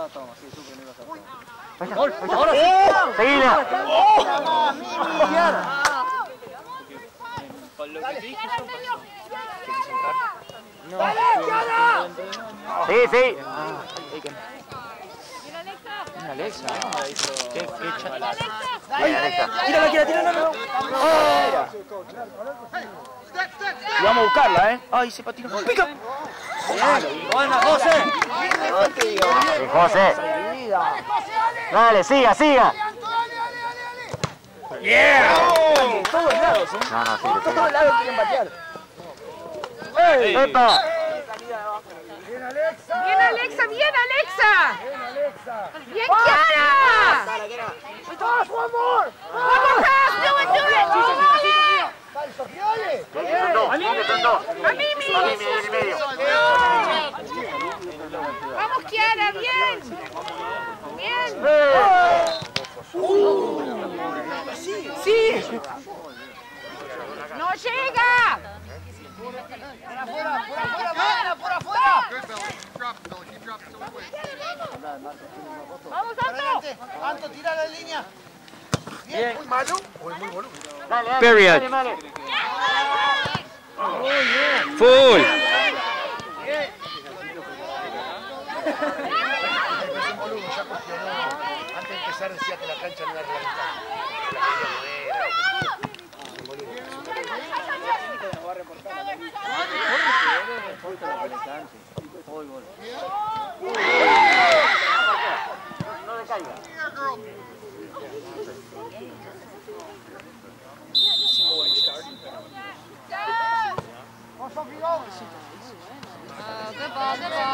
estaba toma, sí, supe, no iba a estar toma. ¡Gol! ¡Ahora sí! ¡Seguila! Con lo que te dije, no. Sí, sí. Mira Alexa. ¿Qué fecha? Tírala. Y vamos a buscarla, Ay, se patinó. ¡Pica! ¡Buena, José! Sí, José. Dale, siga. ¡Yeah! Todos lados, No, sí. Todos lados quieren patear. ¡Epa! ¡Bien, Alexa! ¡Bien, Kiara! ¡Vamos, one more! ¡One more pass! Do it! ¡Dale, Sofía, dale! Son dos. ¡A Mimi! medio. ¡Vamos, Kiara! ¡Bien! ¡Sí! ¡No llega! ¡Por afuera! ¡Vamos, Anto! Anto, tira la línea. Bien. Muy malo. Muy bueno. Period. Dale. Full. Antes de empezar decía que la cancha no era reglamentada. No le caiga. Good ball.